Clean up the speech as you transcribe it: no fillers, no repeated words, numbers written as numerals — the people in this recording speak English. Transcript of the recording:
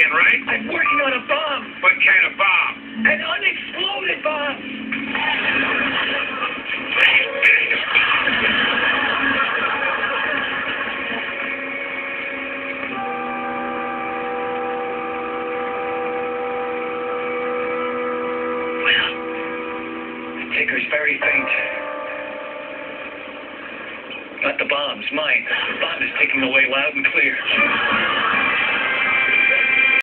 again, right? I'm working on a bomb. What kind of bomb? An unexploded bomb. Well, the ticker's very faint. Not the bomb's, mine. The bomb is ticking away loud and clear.